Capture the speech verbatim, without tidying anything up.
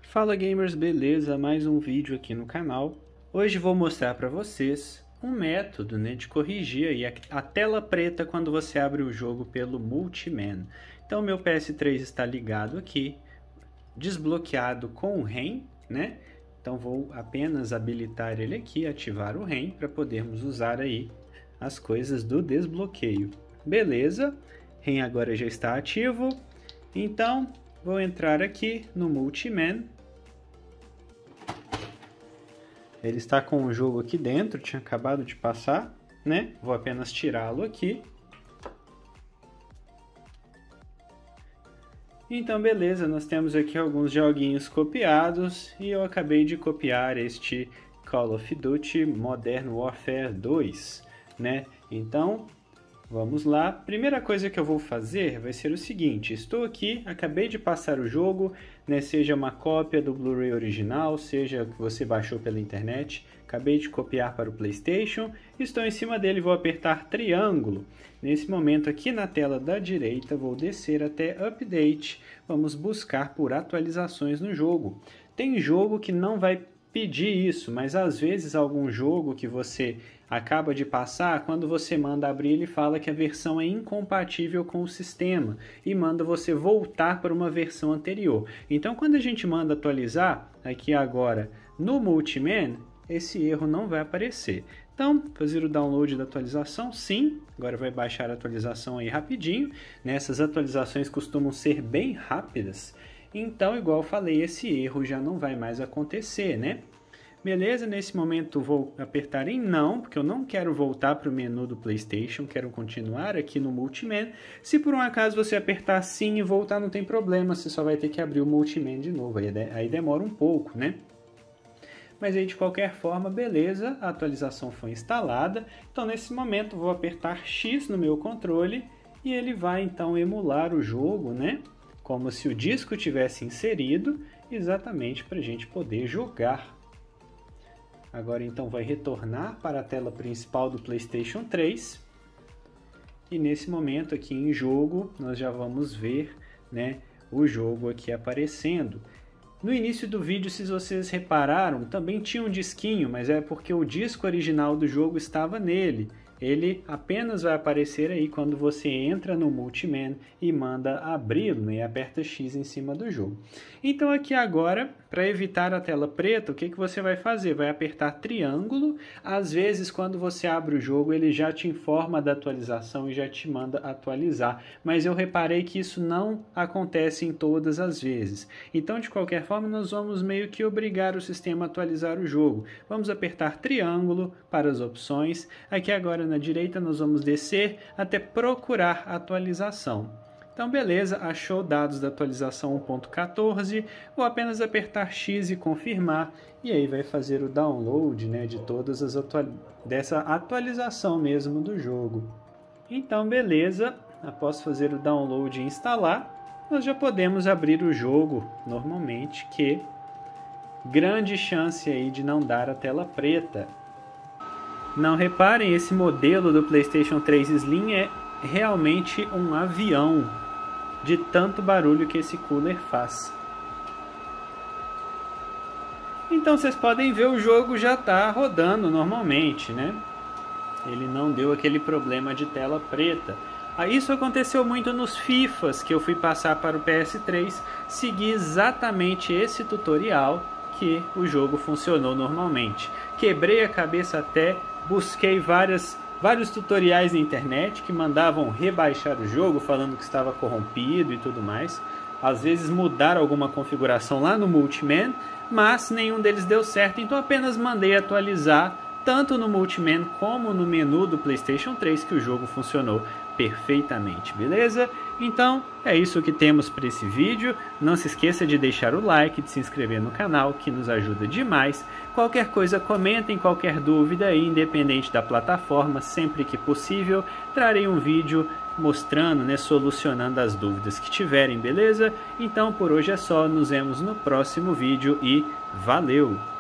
Fala gamers, beleza? Mais um vídeo aqui no canal. Hoje vou mostrar para vocês um método, né, de corrigir aí a, a tela preta quando você abre o jogo pelo Multiman. Então meu P S três está ligado aqui, desbloqueado com o REM, né? Então vou apenas habilitar ele aqui, ativar o REM para podermos usar aí as coisas do desbloqueio. Beleza? REM agora já está ativo. Então vou entrar aqui no Multiman. Ele está com o jogo aqui dentro, tinha acabado de passar, né? Vou apenas tirá-lo aqui. Então, beleza, nós temos aqui alguns joguinhos copiados e eu acabei de copiar este Call of Duty Modern Warfare dois, né? Então, vamos lá. Primeira coisa que eu vou fazer vai ser o seguinte: estou aqui, acabei de passar o jogo, né, seja uma cópia do Blu-ray original, seja que você baixou pela internet, acabei de copiar para o PlayStation, estou em cima dele, vou apertar triângulo. Nesse momento aqui na tela da direita, vou descer até Update, vamos buscar por atualizações no jogo. Tem jogo que não vai pedir isso, mas às vezes algum jogo que você acaba de passar, quando você manda abrir, ele fala que a versão é incompatível com o sistema e manda você voltar para uma versão anterior. Então, quando a gente manda atualizar aqui agora no Multiman, esse erro não vai aparecer. Então, fazer o download da atualização, sim, agora vai baixar a atualização aí rapidinho, né? Essas atualizações costumam ser bem rápidas. Então, igual eu falei, esse erro já não vai mais acontecer, né? Beleza, nesse momento vou apertar em não, porque eu não quero voltar para o menu do PlayStation, quero continuar aqui no Multiman. Se por um acaso você apertar sim e voltar, não tem problema, você só vai ter que abrir o Multiman de novo, aí, aí demora um pouco, né? Mas aí de qualquer forma, beleza, a atualização foi instalada. Então nesse momento vou apertar X no meu controle e ele vai então emular o jogo, né? Como se o disco tivesse inserido, exatamente para a gente poder jogar. Agora então vai retornar para a tela principal do PlayStation três. E nesse momento aqui em jogo, nós já vamos ver, né, o jogo aqui aparecendo. No início do vídeo, se vocês repararam, também tinha um disquinho, mas é porque o disco original do jogo estava nele. Ele apenas vai aparecer aí quando você entra no Multiman e manda abri-lo, né, e aperta X em cima do jogo. Então aqui agora, para evitar a tela preta, o que, que você vai fazer? Vai apertar triângulo. Às vezes, quando você abre o jogo, ele já te informa da atualização e já te manda atualizar. Mas eu reparei que isso não acontece em todas as vezes. Então, de qualquer forma, nós vamos meio que obrigar o sistema a atualizar o jogo. Vamos apertar triângulo para as opções. Aqui agora na direita nós vamos descer até procurar atualização. Então beleza, achou dados da atualização um ponto quatorze, vou apenas apertar X e confirmar e aí vai fazer o download, né, de todas as atual... dessa atualização mesmo do jogo. Então beleza, após fazer o download e instalar, nós já podemos abrir o jogo normalmente, que grande chance aí de não dar a tela preta. Não reparem, esse modelo do PlayStation três Slim é realmente um avião, de tanto barulho que esse cooler faz. Então vocês podem ver, o jogo já está rodando normalmente, né? Ele não deu aquele problema de tela preta. Isso aconteceu muito nos FIFAs que eu fui passar para o P S três, segui exatamente esse tutorial que o jogo funcionou normalmente. Quebrei a cabeça até, busquei várias, vários tutoriais na internet que mandavam rebaixar o jogo, falando que estava corrompido e tudo mais. Às vezes mudaram alguma configuração lá no Multiman, mas nenhum deles deu certo, então apenas mandei atualizar, tanto no Multiman como no menu do PlayStation três, que o jogo funcionou perfeitamente, beleza? Então é isso que temos para esse vídeo. Não se esqueça de deixar o like, de se inscrever no canal, que nos ajuda demais. Qualquer coisa, comentem, qualquer dúvida aí, independente da plataforma, sempre que possível trarei um vídeo mostrando, né, solucionando as dúvidas que tiverem, beleza? Então por hoje é só, nos vemos no próximo vídeo e valeu!